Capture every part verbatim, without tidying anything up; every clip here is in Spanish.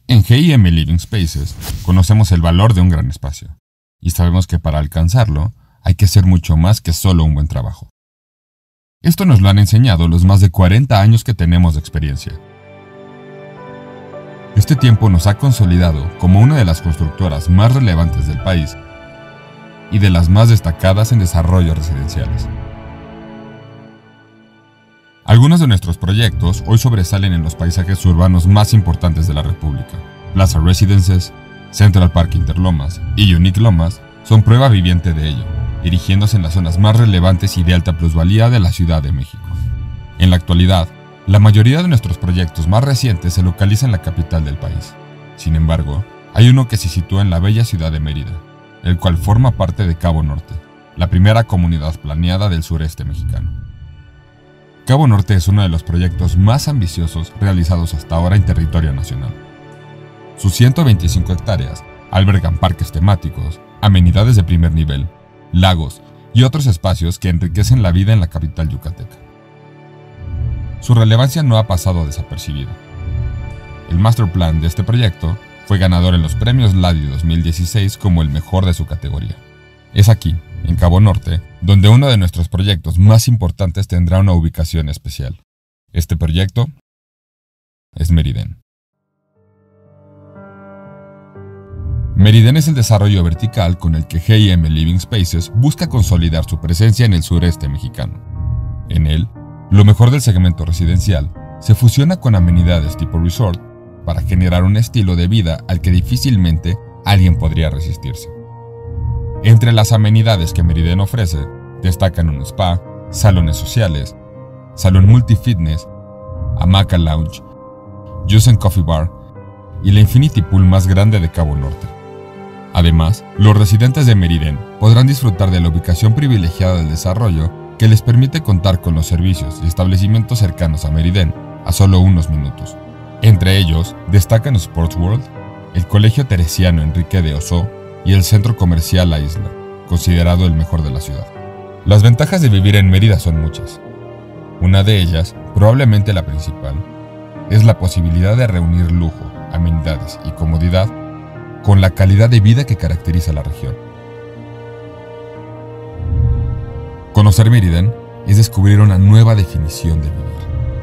En G I M Living Spaces conocemos el valor de un gran espacio y sabemos que para alcanzarlo hay que hacer mucho más que solo un buen trabajo. Esto nos lo han enseñado los más de cuarenta años que tenemos de experiencia. Este tiempo nos ha consolidado como una de las constructoras más relevantes del país y de las más destacadas en desarrollos residenciales. Algunos de nuestros proyectos hoy sobresalen en los paisajes urbanos más importantes de la República. Plaza Residences, Central Park Interlomas y Unique Lomas son prueba viviente de ello, erigiéndose en las zonas más relevantes y de alta plusvalía de la Ciudad de México. En la actualidad, la mayoría de nuestros proyectos más recientes se localizan en la capital del país. Sin embargo, hay uno que se sitúa en la bella ciudad de Mérida, el cual forma parte de Cabo Norte, la primera comunidad planeada del sureste mexicano. Cabo Norte es uno de los proyectos más ambiciosos realizados hasta ahora en territorio nacional. Sus ciento veinticinco hectáreas albergan parques temáticos, amenidades de primer nivel, lagos y otros espacios que enriquecen la vida en la capital yucateca. Su relevancia no ha pasado desapercibida. El master plan de este proyecto fue ganador en los premios LADI dos mil dieciséis como el mejor de su categoría. Es aquí, en Cabo Norte, donde uno de nuestros proyectos más importantes tendrá una ubicación especial. Este proyecto es Meriden. Meriden es el desarrollo vertical con el que G I M Living Spaces busca consolidar su presencia en el sureste mexicano. En él, lo mejor del segmento residencial se fusiona con amenidades tipo resort para generar un estilo de vida al que difícilmente alguien podría resistirse. Entre las amenidades que Meriden ofrece, destacan un spa, salones sociales, salón multifitness, hamaca lounge, juice and coffee bar y la infinity pool más grande de Cabo Norte. Además, los residentes de Meriden podrán disfrutar de la ubicación privilegiada del desarrollo que les permite contar con los servicios y establecimientos cercanos a Meriden a solo unos minutos. Entre ellos, destacan Sports World, el Colegio Teresiano Enrique de Ossó y el Centro Comercial La Isla, considerado el mejor de la ciudad. Las ventajas de vivir en Mérida son muchas. Una de ellas, probablemente la principal, es la posibilidad de reunir lujo, amenidades y comodidad con la calidad de vida que caracteriza la región. Conocer Meriden es descubrir una nueva definición de vivir.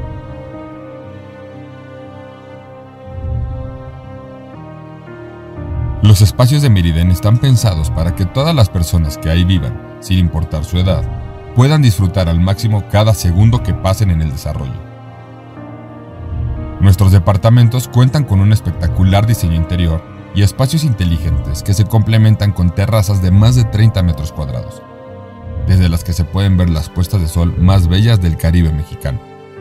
Los espacios de Meriden están pensados para que todas las personas que ahí vivan, sin importar su edad, puedan disfrutar al máximo cada segundo que pasen en el desarrollo. Nuestros departamentos cuentan con un espectacular diseño interior y espacios inteligentes que se complementan con terrazas de más de treinta metros cuadrados, desde las que se pueden ver las puestas de sol más bellas del Caribe mexicano.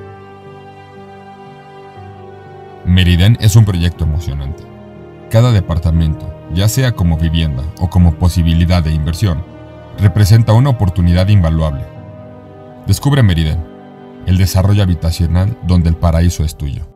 Meriden es un proyecto emocionante. Cada departamento, ya sea como vivienda o como posibilidad de inversión, representa una oportunidad invaluable. Descubre Meriden, el desarrollo habitacional donde el paraíso es tuyo.